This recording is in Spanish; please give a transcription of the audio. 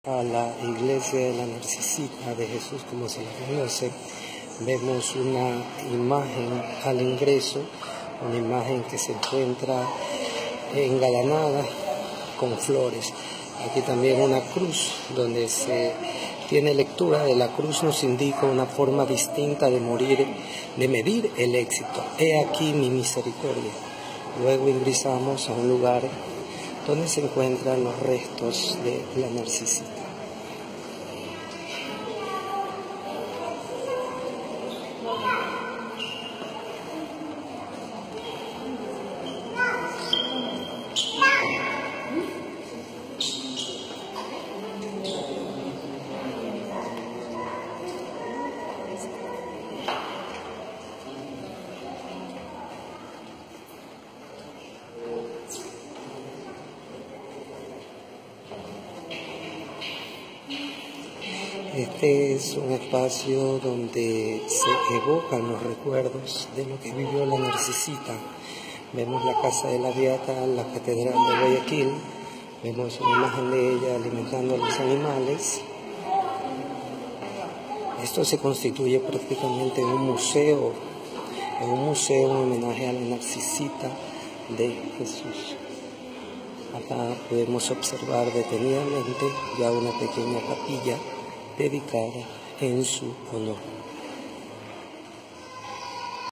A la iglesia de la Narcisita de Jesús, como se la conoce, vemos una imagen al ingreso, una imagen que se encuentra engalanada con flores. Aquí también una cruz, donde se tiene lectura de la cruz, nos indica una forma distinta de morir, de medir el éxito. He aquí mi misericordia. Luego ingresamos a un lugar donde se encuentran los restos de la Narcisita. Este es un espacio donde se evocan los recuerdos de lo que vivió la Narcisita. Vemos la casa de la Beata, la catedral de Guayaquil, vemos una imagen de ella alimentando a los animales. Esto se constituye prácticamente en un museo en homenaje a la Narcisita de Jesús. Acá podemos observar detenidamente ya una pequeña capilla dedicada en su honor.